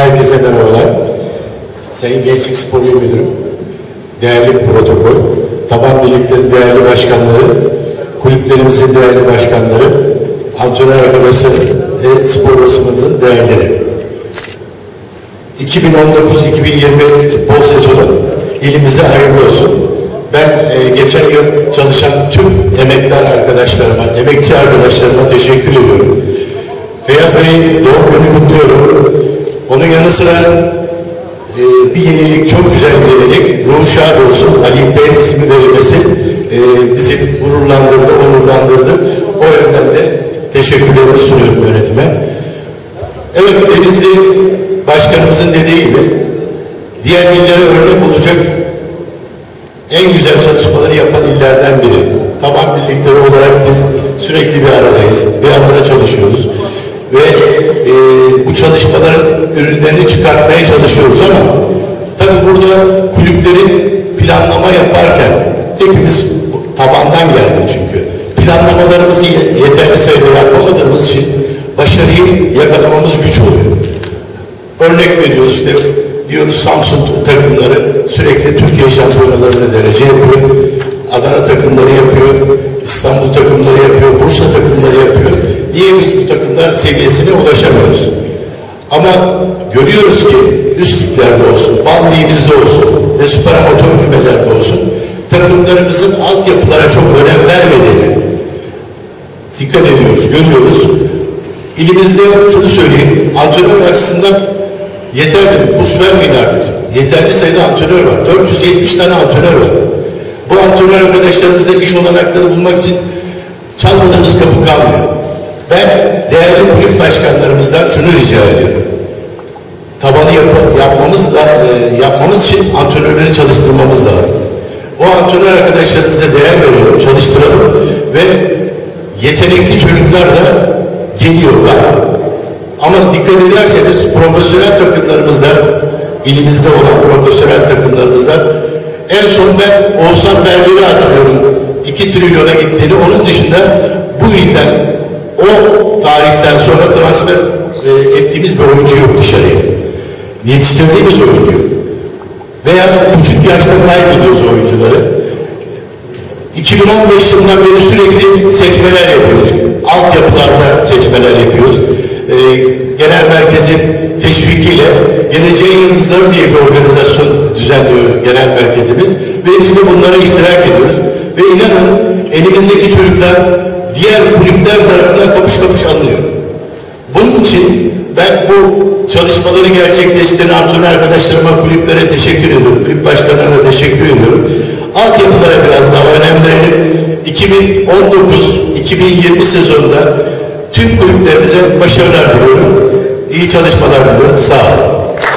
Herkese merhabalar. Sayın Gençlik Spor İl Müdürüm, değerli protokol, taban birlikleri değerli başkanları, kulüplerimizin değerli başkanları, antrenör arkadaşlar ve spor basımızın değerleri. 2019-2020 futbol sezonu ilimize hayırlı olsun. Ben geçen yıl çalışan tüm emektar arkadaşlarıma, emekçi arkadaşlarıma teşekkür ediyorum. Feyyaz Bey'in doğum gününü kutluyorum. Onun yanı sıra bir yenilik, çok güzel bir yenilik. Ruhu şad olsun. Ali Bey'in ismi verilmesi bizi gururlandırdı, onurlandırdı. O yönden de teşekkürlerimi sunuyorum yönetime. Evet, Denizli Başkanımızın dediği gibi diğer illere örnek olacak en güzel çalışmaları yapan illerden biri. Taban birlikleri olarak biz sürekli bir aradayız. Bir arada çalışıyoruz. Ve bu çalışmaların ürünlerini çıkartmaya çalışıyoruz ama tabii burada kulüplerin planlama yaparken hepimiz tabandan geldik çünkü. Planlamalarımızı yeterli sayıda yapamadığımız için başarıyı yakalamamız güç oluyor. Örnek veriyoruz işte, diyoruz Samsun takımları sürekli Türkiye şampiyonalarında derece yapıyor. Adana takımları yapıyor, İstanbul takımları yapıyor, Bursa takımları yapıyor. Niye biz bu takımlar seviyesine ulaşamıyoruz? Ama görüyoruz ki üst liglerde olsun, bal ligimizde olsun ve süper amatör kümelerde olsun takımlarımızın altyapılara çok önem vermediğini dikkat ediyoruz, görüyoruz. İlimizde şunu söyleyeyim, antrenör açısından yeter dedim, kurs vermeyin artık. Yeterli sayıda antrenör var, 470 tane antrenör var. Bu antrenör arkadaşlarımıza iş olanakları bulmak için çalmadığımız kapı kalmıyor. Ben değerli kulüp başkanlarımızdan şunu rica ediyorum. Tabanı yapmamız için antrenörleri çalıştırmamız lazım. O antrenör arkadaşlarımıza değer verelim, çalıştıralım ve yetenekli çocuklar da geliyorlar. Ama dikkat ederseniz profesyonel takımlarımızda, ilimizde olan profesyonel takımlarımızda en son ben Oğuzhan Berber'i hatırlıyorum. 2 trilyona gittiğini, onun dışında bu ilden o tarihten sonra transfer ettiğimiz bir oyuncu yok dışarıya. Yetiştirdiğimiz oyuncu yok. Veya küçük yaşta kaybediyoruz oyuncuları. 2015 yılından beri sürekli seçmeler yapıyoruz. Altyapılarda seçmeler yapıyoruz. Genel merkezin teşvikiyle Geleceğin Yıldızları diye bir organizasyon düzenliyor genel merkezimiz. Ve biz de bunlara iştirak ediyoruz. Ve inanın elimizdeki çocuklar diğer kulüpler tarafından kapış kapış alınıyor. Bunun için ben bu çalışmaları gerçekleştiren antrenör arkadaşlarıma, kulüplere teşekkür ediyorum. Kulüp başkanlarına teşekkür ediyorum. Altyapılara biraz daha önem verelim. 2019-2020 sezonunda tüm kulüplerimize başarılar diliyorum. İyi çalışmalar diliyorum. Sağ olun.